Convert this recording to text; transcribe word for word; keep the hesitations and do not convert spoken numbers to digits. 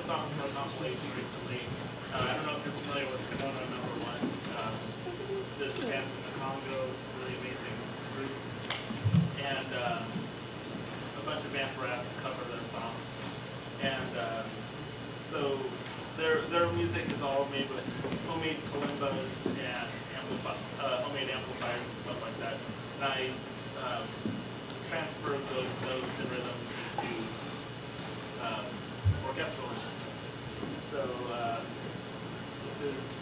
a song from a compilation recently. Uh, I don't know if you're familiar with Kimono Number Ones. Um, this band from the Congo, really amazing group. And um, a bunch of bands were asked to cover their songs. And um, so their their music is all made with homemade kalimbas and amplifi uh, homemade amplifiers and stuff like that. And I um, transferred those notes and rhythms into um, orchestral instruments. So uh, this is